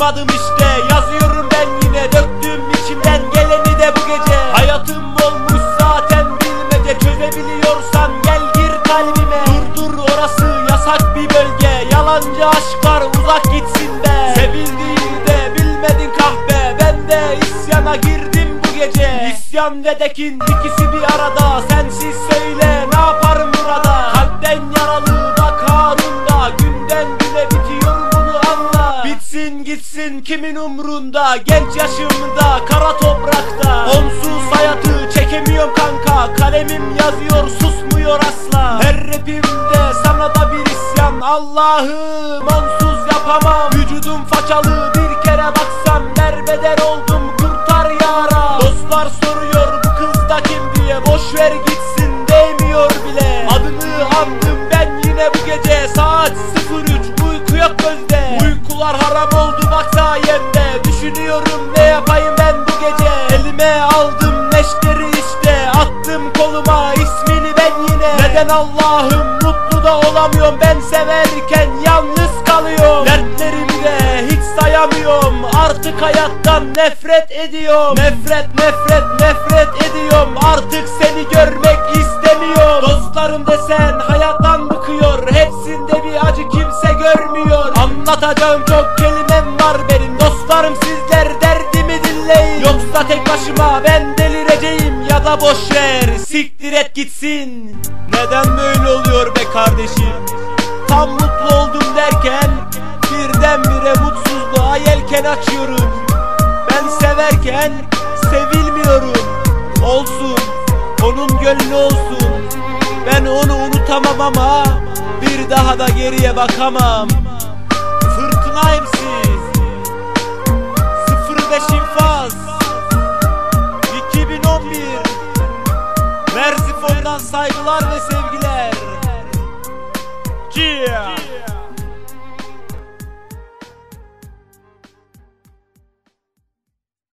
Doymadım işte, yazıyorum ben yine, döktüm içimden geleni de bu gece. Hayatım olmuş zaten bilmece, çözebiliyorsan gel gir kalbime. Dur orası yasak bir bölge, yalancı aşklar uzak gitsin be. Sevildiğini de bilmedin kahpe, ben de isyana girdim bu gece. İsyan ve tekin ikisi bir arada, sensiz söyle ne yaparım burada. Kalpten yaralı bak Harun'da, günden güne bitiyor bunu anla. Bitsin gitsin kimin umrunda, genç yaşımda kara toprakta. Onsuz hayatı çekemiyorum kanka, kalemim yazıyor susmuyor asla. Her rapimde sana da bir isyan, Allah'ım onsuz yapamam. Vücudum façalı, bir kere baksam derbeder oldum, kurtar yara. Dostlar soruyor bu kız da kim diye, boşver gitsin değmiyor bile. Adını andım ben yine bu gece, saat 03 uyku yok gözde. Uykular haram oldu bak sayemde, düşünüyorum ne yapayım ben bu gece. Elime aldım neşteri işte, attım koluma ismini ben yine. Neden Allah'ım mutlu da olamıyorum, ben severken yalnız kalıyorum. Dertlerimi de hiç sayamıyorum, artık hayattan nefret ediyorum. Nefret ediyorum, artık seni görmek istemiyorum. Dostlarım desen hayattan bıkıyor, hepsinde bir acı kimse görmüyor. Anlatacağım çok kelimem var benim, dostlarım sizler derdimi dinleyin. Yoksa tek başıma ben delireceğim, ya da boşver siktir et gitsin. Neden böyle oluyor be kardeşim? Tam mutlu oldum derken birdenbire mutsuzluğa yelken açıyorum. Ben severken sevilmiyorum. Olsun, onun gönlü olsun. Ben onu unutamam ama bir daha da geriye bakamam. Fırtınayım siz 05 infaz 2011 Merzifon'dan saygılar ve sevgiler. Yeah.